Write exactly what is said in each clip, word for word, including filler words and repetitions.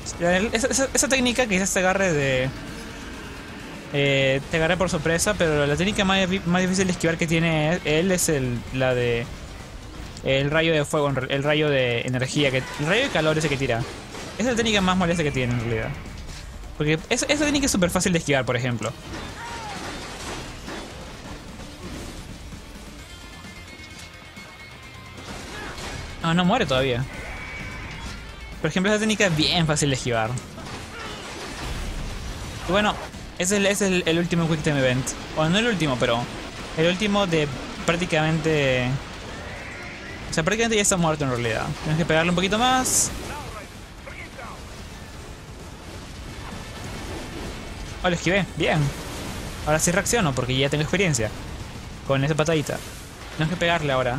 Esa, esa, esa técnica que quizás te agarre de... Eh, te agarre por sorpresa, pero la técnica más, más difícil de esquivar que tiene él es el, la de... El rayo de fuego, el rayo de energía, que, el rayo de calor ese que tira. Esa es la técnica más molesta que tiene en realidad. Porque esa, esa técnica es súper fácil de esquivar, por ejemplo. No, no muere todavía. Por ejemplo, esa técnica es bien fácil de esquivar. Y bueno, ese es, el, ese es el, el último Quick Time Event. Bueno, no el último, pero el último de prácticamente... O sea, prácticamente ya está muerto en realidad. Tienes que pegarle un poquito más. Oh, lo esquivé. Bien. Ahora sí reacciono porque ya tengo experiencia con esa patadita. Tenemos que pegarle ahora.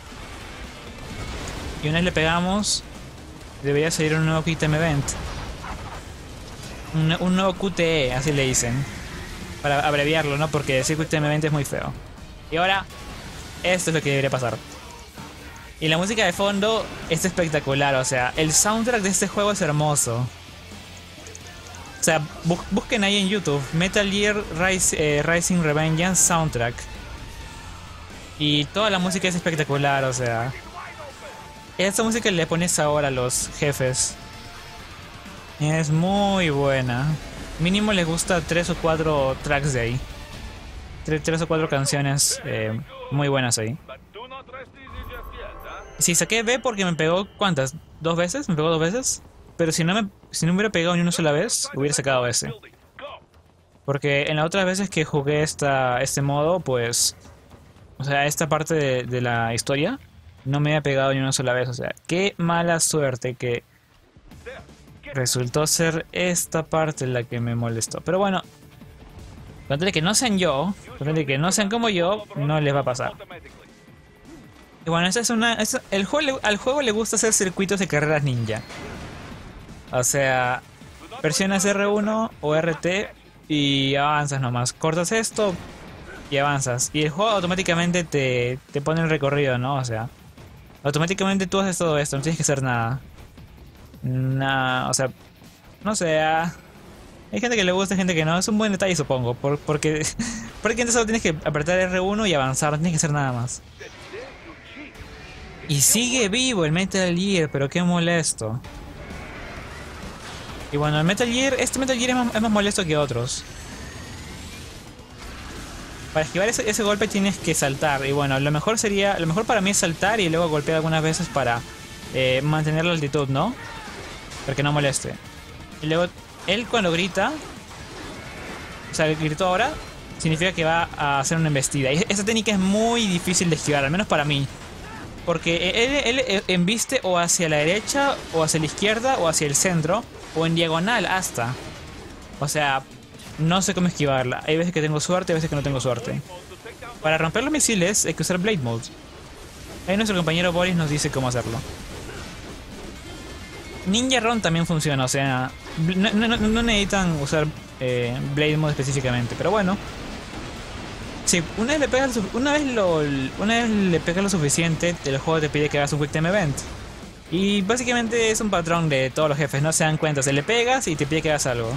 Y una vez le pegamos, debería salir un nuevo Quick Time Event. Un, un nuevo Q T E, así le dicen. Para abreviarlo, ¿no? Porque decir Quick Time Event es muy feo. Y ahora, esto es lo que debería pasar. Y la música de fondo es espectacular, o sea, el soundtrack de este juego es hermoso. O sea, bu busquen ahí en YouTube Metal Gear Rise, eh, Rising Revengeance Soundtrack. Y toda la música es espectacular, o sea. Esta música le pones ahora a los jefes. Es muy buena. Mínimo les gusta tres o cuatro tracks de ahí. Tres, tres o cuatro canciones eh, muy buenas ahí. Sí, saqué B porque me pegó, ¿cuántas? ¿Dos veces? ¿Me pegó dos veces? Pero si no me, si no me hubiera pegado ni una sola vez, hubiera sacado ese. Porque en las otras veces que jugué esta, este modo, pues... O sea, esta parte de, de la historia, no me había pegado ni una sola vez. O sea, qué mala suerte que resultó ser esta parte la que me molestó. Pero bueno, con tal de que no sean yo, con tal de que no sean como yo, no les va a pasar. Y bueno, esa es una... Esa, el juego, al juego le gusta hacer circuitos de carreras ninja. O sea, presionas R uno o R T y avanzas nomás. Cortas esto y avanzas. Y el juego automáticamente te, te pone el recorrido, ¿no? O sea, automáticamente tú haces todo esto, no tienes que hacer nada. Nada, o sea, no sé. Ah, hay gente que le gusta, hay gente que no. Es un buen detalle, supongo. Por, porque, porque entonces solo tienes que apretar R uno y avanzar, no tienes que hacer nada más. Y sigue vivo el Metal Gear, pero qué molesto. Y bueno, el Metal Gear, este Metal Gear es más, es más molesto que otros. Para esquivar ese, ese golpe tienes que saltar. Y bueno, lo mejor sería, lo mejor para mí es saltar y luego golpear algunas veces para eh, mantener la altitud, ¿no? Para que no moleste. Y luego, él cuando grita, o sea, gritó ahora, significa que va a hacer una embestida. Y esa técnica es muy difícil de esquivar, al menos para mí. Porque él, él embiste o hacia la derecha, o hacia la izquierda, o hacia el centro, o en diagonal hasta. O sea, no sé cómo esquivarla. Hay veces que tengo suerte, hay veces que no tengo suerte. Para romper los misiles hay que usar Blade Mode. Ahí nuestro compañero Boris nos dice cómo hacerlo. Ninja Run también funciona, o sea, no, no, no necesitan usar eh, Blade Mode específicamente, pero bueno. Sí, una vez le pegas lo, una vez lo, una vez le pegas lo suficiente, el juego te pide que hagas un Quick Time Event. Y básicamente es un patrón de todos los jefes, no se dan cuenta, se le pegas y te pide que hagas algo.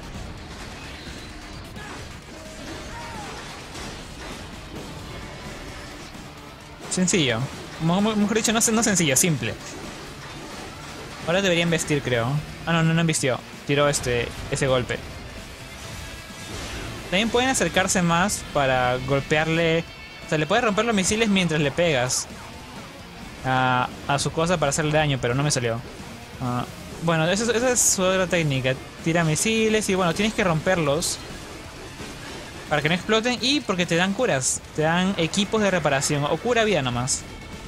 Sencillo. Mejor dicho, no, no sencillo, simple. Ahora debería investir, creo. Ah, no, no, no invistió. Tiró este, ese golpe. También pueden acercarse más para golpearle. O sea, le puedes romper los misiles mientras le pegas a, a su cosa para hacerle daño, pero no me salió. Uh, bueno, eso, esa es su otra técnica. Tira misiles y bueno, tienes que romperlos para que no exploten y porque te dan curas. Te dan equipos de reparación o cura vida nomás.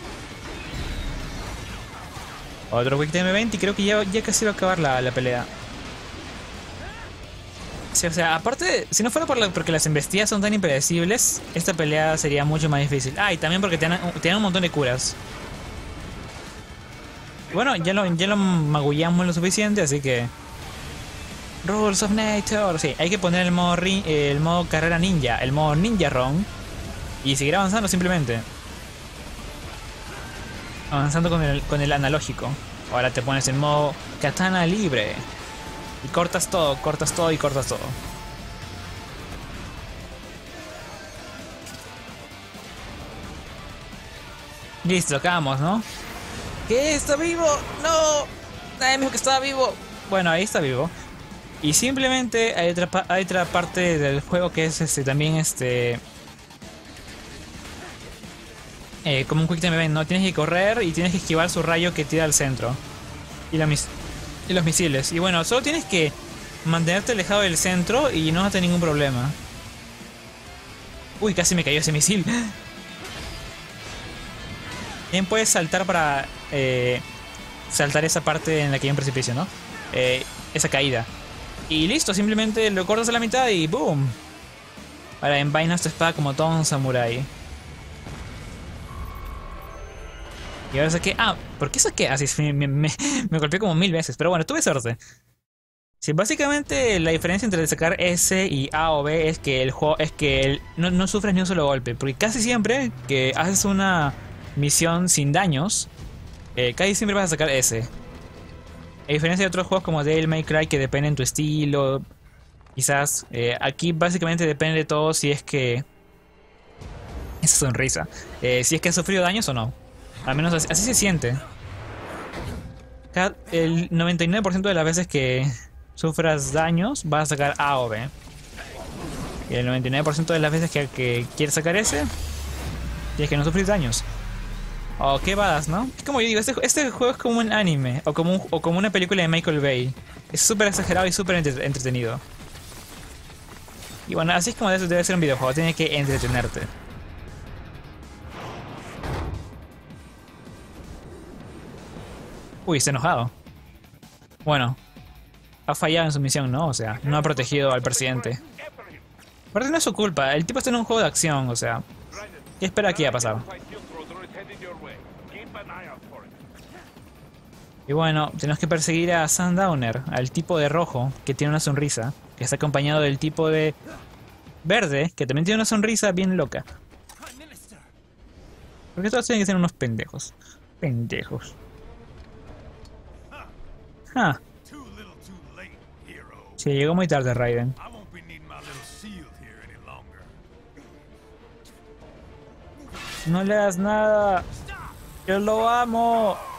Otro Quick Time Event y creo que ya, ya casi va a acabar la, la pelea. Sí, o sea, aparte, de, si no fuera por la, porque las embestidas son tan impredecibles, esta pelea sería mucho más difícil. Ah, y también porque te dan, te dan un montón de curas. Bueno, ya lo, ya lo magullamos lo suficiente, así que... Rules of Nature. Sí, hay que poner el modo, el modo carrera ninja, el modo Ninja Run. Y seguir avanzando simplemente. Avanzando con el, con el analógico. Ahora te pones en modo katana libre. Y cortas todo, cortas todo y cortas todo. Listo, acabamos, ¿no? ¿Qué? ¿Está vivo? ¡No! Nadie me dijo que estaba vivo. Bueno, ahí está vivo. Y simplemente hay otra, hay otra parte del juego que es este también este... Eh, como un quick time event, ¿no? Tienes que correr y tienes que esquivar su rayo que tira al centro. Y, la mis y los misiles. Y bueno, solo tienes que mantenerte alejado del centro y no vas a tener ningún problema. Uy, casi me cayó ese misil. Bien, puedes saltar para eh, saltar esa parte en la que hay un precipicio, ¿no? Eh, esa caída. Y listo, simplemente lo cortas a la mitad y ¡boom! Ahora envainas tu espada como todo un samurái. Y ahora saqué... Ah, ¿por qué saqué? Así me, me, me, me golpeé como mil veces. Pero bueno, tuve suerte. Sí, básicamente la diferencia entre sacar S y A o B es que el juego es que el, no, no sufres ni un solo golpe. Porque casi siempre que haces una misión sin daños, eh, casi siempre vas a sacar S. A diferencia de otros juegos como Devil May Cry que dependen de tu estilo, quizás eh, aquí básicamente depende de todo si es que... Esa sonrisa. Eh, si es que has sufrido daños o no. Al menos así, así se siente. Cada, el noventa y nueve por ciento de las veces que sufras daños vas a sacar A o B. Y el noventa y nueve por ciento de las veces que, que quieres sacar S, tienes que no sufrir daños. Oh, qué badass, ¿no? Es como yo digo, este, este juego es como un anime o como, un, o como una película de Michael Bay. Es súper exagerado y súper entre, entretenido. Y bueno, así es como debe, debe ser un videojuego, tiene que entretenerte. Uy, está enojado. Bueno, ha fallado en su misión, ¿no? O sea, no ha protegido al presidente. Pero no es su culpa, el tipo está en un juego de acción, o sea... ¿Qué espera que haya pasado? Y bueno, tenemos que perseguir a Sundowner, al tipo de rojo, que tiene una sonrisa, que está acompañado del tipo de verde, que también tiene una sonrisa bien loca. Porque todos tienen que ser unos pendejos. Pendejos. Ah. Sí, llegó muy tarde, Raiden. No le das nada. Yo lo amo.